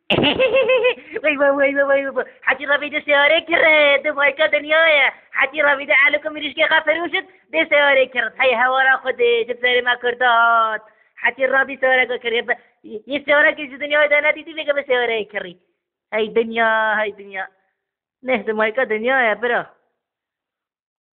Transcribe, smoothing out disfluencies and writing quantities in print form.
وای حتی رابی ده سیاره کرد ده بایکا دنیایا حتی رابی ده علکو میریش که غفروشت ده سیاره کرد های هوارا خوده چه سیاره ما کردات حتی رابی سیاره که کرد یه سیاره که دنیای دانا دیدی بگه به سیاره کری های دنیا نه ده بایکا دنیایا برو